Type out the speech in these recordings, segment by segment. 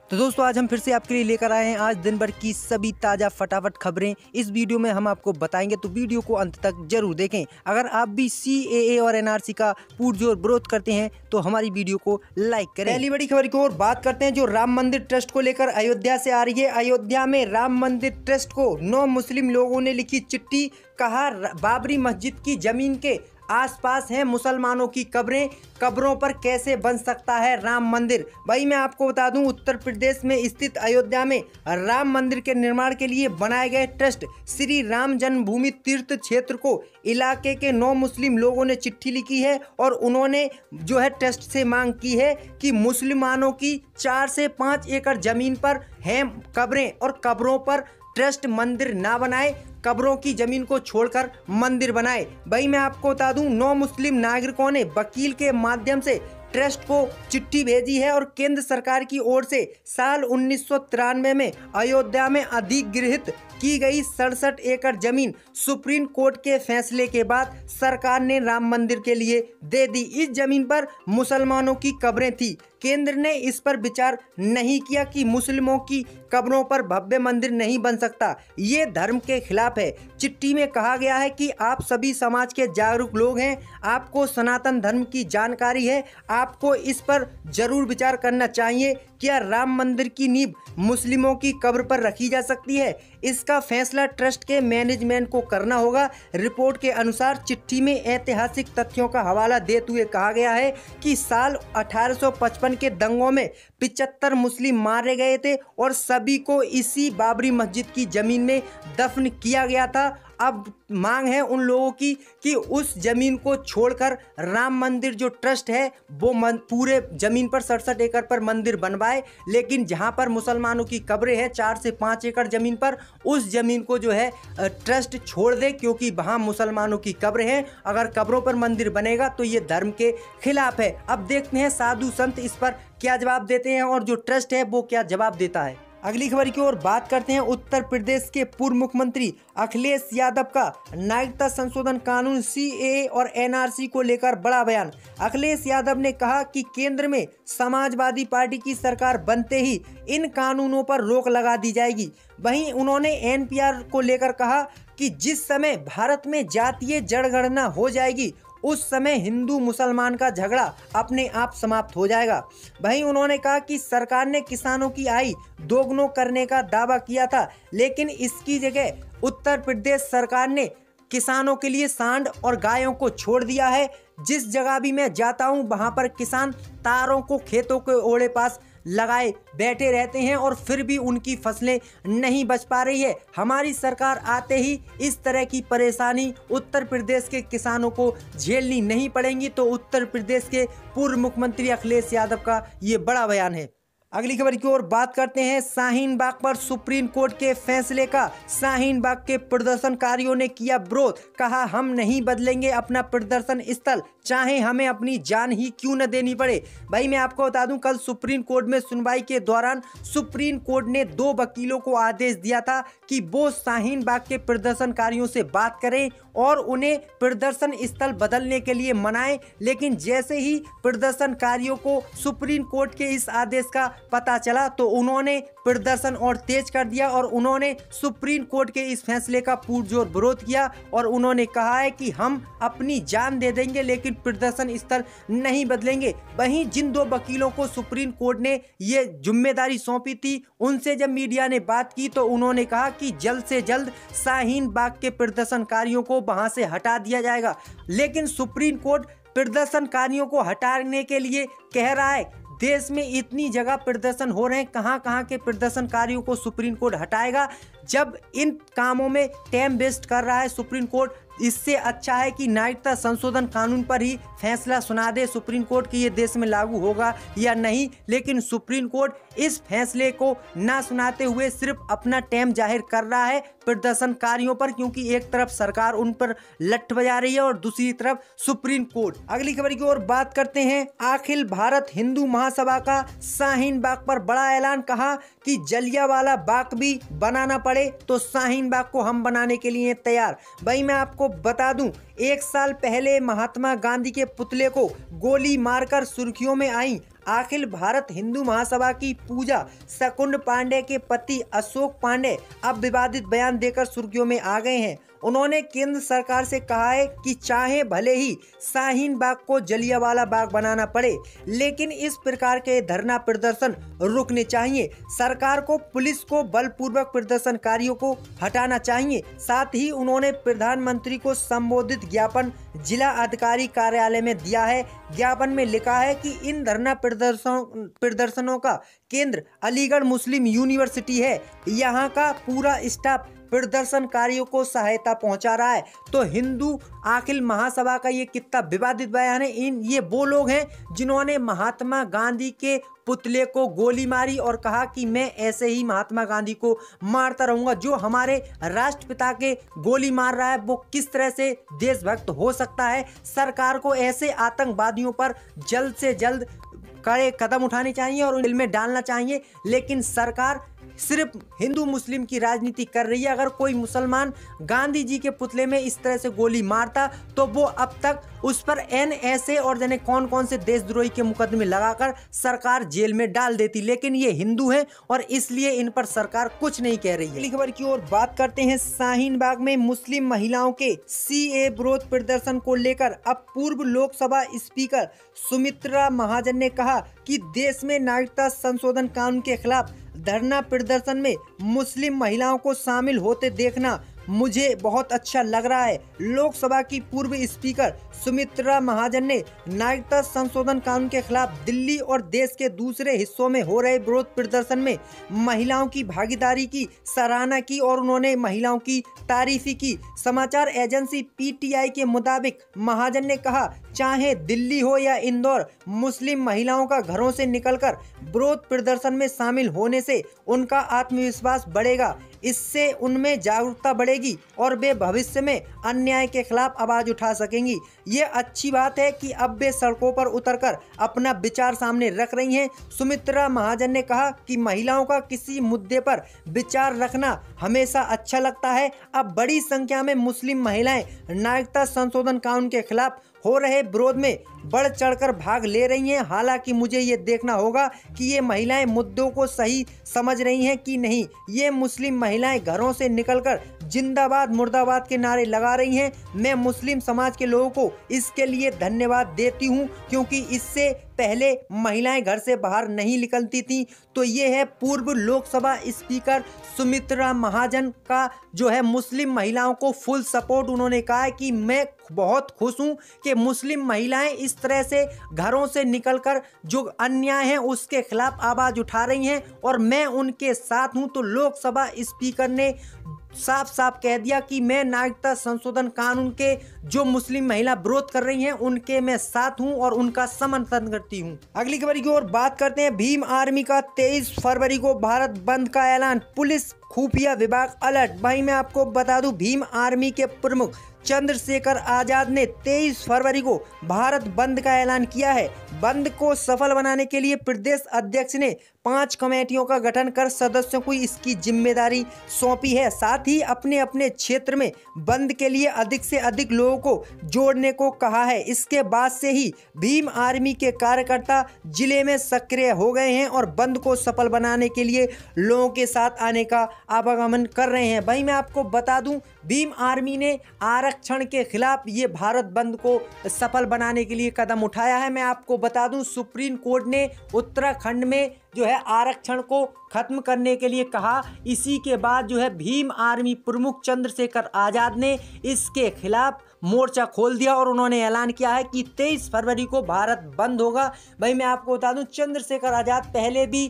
तो दोस्तों आज हम फिर से आपके लिए लेकर आए हैं आज दिन भर की सभी ताज़ा फटाफट खबरें। इस वीडियो में हम आपको बताएंगे, तो वीडियो को अंत तक जरूर देखें। अगर आप भी CAA और NRC का पुरजोर विरोध करते हैं तो हमारी वीडियो को लाइक करें। पहली बड़ी खबर की ओर बात करते हैं, जो राम मंदिर ट्रस्ट को लेकर अयोध्या से आ रही है। अयोध्या में राम मंदिर ट्रस्ट को 9 मुस्लिम लोगों ने लिखी चिट्ठी। कहा, बाबरी मस्जिद की जमीन के आसपास हैं मुसलमानों की कब्रें, कब्रों पर कैसे बन सकता है राम मंदिर। भाई मैं आपको बता दूं, उत्तर प्रदेश में स्थित अयोध्या में राम मंदिर के निर्माण के लिए बनाए गए ट्रस्ट श्री राम जन्मभूमि तीर्थ क्षेत्र को इलाके के 9 मुस्लिम लोगों ने चिट्ठी लिखी है और उन्होंने जो है ट्रस्ट से मांग की है कि मुसलमानों की 4 से 5 एकड़ जमीन पर हैं कब्रें और कब्रों पर ट्रस्ट मंदिर ना बनाए, कब्रों की जमीन को छोड़कर मंदिर बनाए। भाई मैं आपको बता दूं, 9 मुस्लिम नागरिकों ने वकील के माध्यम से ट्रस्ट को चिट्ठी भेजी है और केंद्र सरकार की ओर से साल 1993 में अयोध्या में अधिग्रहित की गई 67 एकड़ जमीन सुप्रीम कोर्ट के फैसले के बाद सरकार ने राम मंदिर के लिए दे दी। इस जमीन पर मुसलमानों की कब्रें थी। केंद्र ने इस पर विचार नहीं किया कि मुस्लिमों की कब्रों पर भव्य मंदिर नहीं बन सकता, ये धर्म के खिलाफ है। चिट्ठी में कहा गया है कि आप सभी समाज के जागरूक लोग हैं, आपको सनातन धर्म की जानकारी है, आपको इस पर जरूर विचार करना चाहिए। क्या राम मंदिर की नींव मुस्लिमों की कब्र पर रखी जा सकती है? इसका फैसला ट्रस्ट के मैनेजमेंट को करना होगा। रिपोर्ट के अनुसार चिट्ठी में ऐतिहासिक तथ्यों का हवाला देते हुए कहा गया है कि साल 1855 के दंगों में 75 मुस्लिम मारे गए थे और सभी को इसी बाबरी मस्जिद की जमीन में दफन किया गया था। अब मांग है उन लोगों की कि उस जमीन को छोड़कर राम मंदिर जो ट्रस्ट है वो पूरे जमीन पर 67 एकड़ पर मंदिर बनवाए, लेकिन जहां पर मुसलमानों की कब्रें हैं 4 से 5 एकड़ जमीन पर, उस जमीन को जो है ट्रस्ट छोड़ दे, क्योंकि वहां मुसलमानों की कब्रें हैं। अगर कब्रों पर मंदिर बनेगा तो ये धर्म के खिलाफ है। अब देखते हैं साधु संत इस पर क्या जवाब देते हैं और जो ट्रस्ट है वो क्या जवाब देता है। अगली खबर की ओर बात करते हैं। उत्तर प्रदेश के पूर्व मुख्यमंत्री अखिलेश यादव का नागरिकता संशोधन कानून CAA और NRC को लेकर बड़ा बयान। अखिलेश यादव ने कहा कि केंद्र में समाजवादी पार्टी की सरकार बनते ही इन कानूनों पर रोक लगा दी जाएगी। वहीं उन्होंने NPR को लेकर कहा कि जिस समय भारत में जातीय जनगणना हो जाएगी उस समय हिंदू मुसलमान का झगड़ा अपने आप समाप्त हो जाएगा। वहीं उन्होंने कहा कि सरकार ने किसानों की आय दोगुना करने का दावा किया था, लेकिन इसकी जगह उत्तर प्रदेश सरकार ने किसानों के लिए सांड और गायों को छोड़ दिया है। जिस जगह भी मैं जाता हूं वहां पर किसान तारों को खेतों के ओड़े पास लगाए बैठे रहते हैं और फिर भी उनकी फसलें नहीं बच पा रही है। हमारी सरकार आते ही इस तरह की परेशानी उत्तर प्रदेश के किसानों को झेलनी नहीं पड़ेगी। तो उत्तर प्रदेश के पूर्व मुख्यमंत्री अखिलेश यादव का ये बड़ा बयान है। अगली खबर की ओर बात करते हैं। शाहीन बाग पर सुप्रीम कोर्ट के फैसले का शाहीन बाग के प्रदर्शनकारियों ने किया विरोध। कहा, हम नहीं बदलेंगे अपना प्रदर्शन स्थल, चाहे हमें अपनी जान ही क्यों न देनी पड़े। भाई मैं आपको बता दूं, कल सुप्रीम कोर्ट में सुनवाई के दौरान सुप्रीम कोर्ट ने 2 वकीलों को आदेश दिया था कि वो शाहीन बाग के प्रदर्शनकारियों से बात करें और उन्हें प्रदर्शन स्थल बदलने के लिए मनाएं। लेकिन जैसे ही प्रदर्शनकारियों को सुप्रीम कोर्ट के इस आदेश का पता चला तो उन्होंने प्रदर्शन और तेज कर दिया और उन्होंने सुप्रीम कोर्ट के इस फैसले का पुरजोर विरोध किया और उन्होंने कहा है कि हम अपनी जान दे देंगे लेकिन प्रदर्शन स्थल नहीं बदलेंगे। वहीं जिन 2 वकीलों को सुप्रीम कोर्ट ने ये जिम्मेदारी सौंपी थी, उनसे जब मीडिया ने बात की तो उन्होंने कहा कि जल्द से जल्द शाहीन बाग के प्रदर्शनकारियों को वहां से हटा दिया जाएगा। लेकिन सुप्रीम कोर्ट प्रदर्शनकारियों को हटाने के लिए कह रहा है। देश में इतनी जगह प्रदर्शन हो रहे हैं, कहां के प्रदर्शनकारियों को सुप्रीम कोर्ट हटाएगा। जब इन कामों में टाइम वेस्ट कर रहा है सुप्रीम कोर्ट, इससे अच्छा है कि नागरिकता संशोधन कानून पर ही फैसला सुना दे सुप्रीम कोर्ट कि ये देश में लागू होगा या नहीं। लेकिन सुप्रीम कोर्ट इस फैसले को ना सुनाते हुए सिर्फ अपना टाइम जाहिर कर रहा है प्रदर्शनकारियों पर, क्योंकि एक तरफ सरकार उन पर लठ बजा रही है और दूसरी तरफ सुप्रीम कोर्ट। अगली खबर की ओर बात करते हैं। अखिल भारत हिंदू महासभा का शाहीन बाग पर बड़ा ऐलान। कहा कि जलियांवाला बाग भी बनाना पड़े तो शाहीन बाग को हम बनाने के लिए तैयार। भाई मैं आपको बता दूं, 1 साल पहले महात्मा गांधी के पुतले को गोली मारकर सुर्खियों में आई अखिल भारत हिंदू महासभा की पूजा शकुन पांडे के पति अशोक पांडे अब विवादित बयान देकर सुर्खियों में आ गए हैं। उन्होंने केंद्र सरकार से कहा है कि चाहे भले ही शाहीन बाग को जलियांवाला बाग बनाना पड़े, लेकिन इस प्रकार के धरना प्रदर्शन रुकने चाहिए। सरकार को पुलिस को बलपूर्वक प्रदर्शनकारियों को हटाना चाहिए। साथ ही उन्होंने प्रधानमंत्री को संबोधित ज्ञापन जिला अधिकारी कार्यालय में दिया है। ज्ञापन में लिखा है कि इन धरना प्रदर्शनों का केंद्र अलीगढ़ मुस्लिम यूनिवर्सिटी है। यहाँ का पूरा स्टाफ प्रदर्शनकारियों को सहायता पहुंचा रहा है। तो हिंदू अखिल महासभा का ये कितना विवादित बयान है। ये वो लोग हैं जिन्होंने महात्मा गांधी के पुतले को गोली मारी और कहा कि मैं ऐसे ही महात्मा गांधी को मारता रहूंगा। जो हमारे राष्ट्रपिता के गोली मार रहा है वो किस तरह से देशभक्त हो सकता है। सरकार को ऐसे आतंकवादियों पर जल्द से जल्द कड़े कदम उठाने चाहिए और जेल में डालना चाहिए। लेकिन सरकार सिर्फ हिंदू मुस्लिम की राजनीति कर रही है। अगर कोई मुसलमान गांधी जी के पुतले में इस तरह से गोली मारता तो वो अब तक उस पर NSA और जाने कौन कौन से देशद्रोही के मुकदमे लगाकर सरकार जेल में डाल देती। लेकिन ये हिंदू हैं और इसलिए इन पर सरकार कुछ नहीं कह रही है। अगली खबर की ओर बात करते हैं। शाहीन बाग में मुस्लिम महिलाओं के CAA विरोध प्रदर्शन को लेकर अब पूर्व लोकसभा स्पीकर सुमित्रा महाजन ने कहा कि देश में नागरिकता संशोधन कानून के खिलाफ धरना प्रदर्शन में मुस्लिम महिलाओं को शामिल होते देखना मुझे बहुत अच्छा लग रहा है। लोकसभा की पूर्व स्पीकर सुमित्रा महाजन ने नागरिकता संशोधन कानून के खिलाफ दिल्ली और देश के दूसरे हिस्सों में हो रहे विरोध प्रदर्शन में महिलाओं की भागीदारी की सराहना की और उन्होंने महिलाओं की तारीफी की। समाचार एजेंसी PTI के मुताबिक महाजन ने कहा, चाहे दिल्ली हो या इंदौर, मुस्लिम महिलाओं का घरों से निकलकर विरोध प्रदर्शन में शामिल होने से उनका आत्मविश्वास बढ़ेगा। इससे उनमें जागरूकता बढ़ेगी और वे भविष्य में अन्याय के खिलाफ आवाज उठा सकेंगी। ये अच्छी बात है कि अब वे सड़कों पर उतरकर अपना विचार सामने रख रही हैं। सुमित्रा महाजन ने कहा कि महिलाओं का किसी मुद्दे पर विचार रखना हमेशा अच्छा लगता है। अब बड़ी संख्या में मुस्लिम महिलाएं नागरिकता संशोधन कानून के खिलाफ हो रहे विरोध में बढ़ चढ़कर भाग ले रही हैं। हालांकि मुझे ये देखना होगा कि ये महिलाएं मुद्दों को सही समझ रही हैं कि नहीं। ये मुस्लिम महिलाएं घरों से निकलकर जिंदाबाद मुर्दाबाद के नारे लगा रही हैं। मैं मुस्लिम समाज के लोगों को इसके लिए धन्यवाद देती हूं, क्योंकि इससे पहले महिलाएं घर से बाहर नहीं निकलती थीं। तो ये है पूर्व लोकसभा स्पीकर सुमित्रा महाजन का जो है मुस्लिम महिलाओं को फुल सपोर्ट। उन्होंने कहा है कि मैं बहुत खुश हूं कि मुस्लिम महिलाएं इस तरह से घरों से निकलकर जो अन्याय है उसके खिलाफ आवाज उठा रही हैं और मैं उनके साथ हूं। तो लोकसभा स्पीकर ने साफ साफ कह दिया कि मैं नागरिकता संशोधन कानून के जो मुस्लिम महिला विरोध कर रही हैं उनके मैं साथ हूं और उनका समर्थन करती हूं। अगली खबर की ओर बात करते हैं। भीम आर्मी का 23 फरवरी को भारत बंद का ऐलान, पुलिस खुफिया विभाग अलर्ट। भाई मैं आपको बता दूं, भीम आर्मी के प्रमुख चंद्रशेखर आजाद ने 23 फरवरी को भारत बंद का ऐलान किया है। बंद को सफल बनाने के लिए प्रदेश अध्यक्ष ने 5 कमेटियों का गठन कर सदस्यों को इसकी जिम्मेदारी सौंपी है। साथ ही अपने अपने क्षेत्र में बंद के लिए अधिक से अधिक लोगों को जोड़ने को कहा है। इसके बाद से ही भीम आर्मी के कार्यकर्ता जिले में सक्रिय हो गए हैं और बंद को सफल बनाने के लिए लोगों के साथ आने का आवागमन कर रहे हैं। भाई मैं आपको बता दूं, भीम आर्मी ने आरक्षण के खिलाफ ये भारत बंद को सफल बनाने के लिए कदम उठाया है। मैं आपको बता दूं, सुप्रीम कोर्ट ने उत्तराखंड में जो है आरक्षण को खत्म करने के लिए कहा। इसी के बाद जो है भीम आर्मी प्रमुख चंद्रशेखर आजाद ने इसके खिलाफ मोर्चा खोल दिया और उन्होंने ऐलान किया है कि 23 फरवरी को भारत बंद होगा। भाई मैं आपको बता दूं, चंद्रशेखर आजाद पहले भी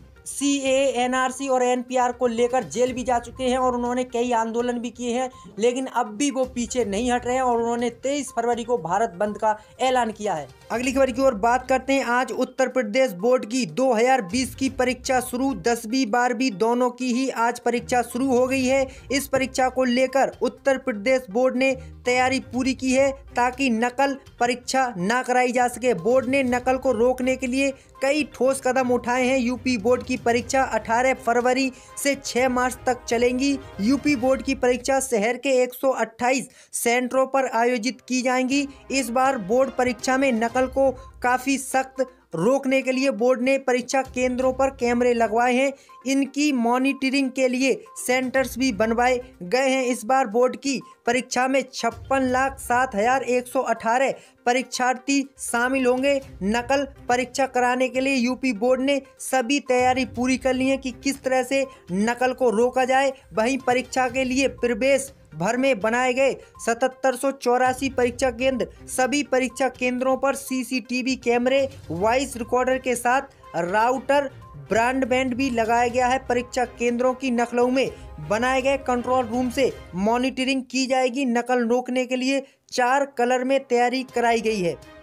CAA, NRC और NPR को लेकर जेल भी जा चुके हैं और उन्होंने कई आंदोलन भी किए हैं, लेकिन अब भी वो पीछे नहीं हट रहे हैं और उन्होंने 23 फरवरी को भारत बंद का ऐलान किया है। अगली खबर की ओर बात करते हैं। आज उत्तर प्रदेश बोर्ड की 2020 की परीक्षा शुरू, 10वीं 12वीं दोनों की ही आज परीक्षा शुरू हो गई है। इस परीक्षा को लेकर उत्तर प्रदेश बोर्ड ने तैयारी पूरी की है ताकि नकल परीक्षा ना कराई जा सके। बोर्ड ने नकल को रोकने के लिए कई ठोस कदम उठाए हैं। यूपी बोर्ड की परीक्षा 18 फरवरी से 6 मार्च तक चलेंगी। यूपी बोर्ड की परीक्षा शहर के 128 सेंटरों पर आयोजित की जाएंगी। इस बार बोर्ड परीक्षा में नकल को काफ़ी सख्त रोकने के लिए बोर्ड ने परीक्षा केंद्रों पर कैमरे लगवाए हैं। इनकी मॉनिटरिंग के लिए सेंटर्स भी बनवाए गए हैं। इस बार बोर्ड की परीक्षा में 56,07,118 परीक्षार्थी शामिल होंगे। नकल परीक्षा कराने के लिए यूपी बोर्ड ने सभी तैयारी पूरी कर ली है कि किस तरह से नकल को रोका जाए। वहीं परीक्षा के लिए प्रदेश भर में बनाए गए 7784 परीक्षा केंद्र, सभी परीक्षा केंद्रों पर सीसीटीवी कैमरे, वॉइस रिकॉर्डर के साथ राउटर, ब्रॉडबैंड भी लगाया गया है। परीक्षा केंद्रों की लखनऊ में बनाए गए कंट्रोल रूम से मॉनिटरिंग की जाएगी। नकल रोकने के लिए 4 कलर में तैयारी कराई गई है।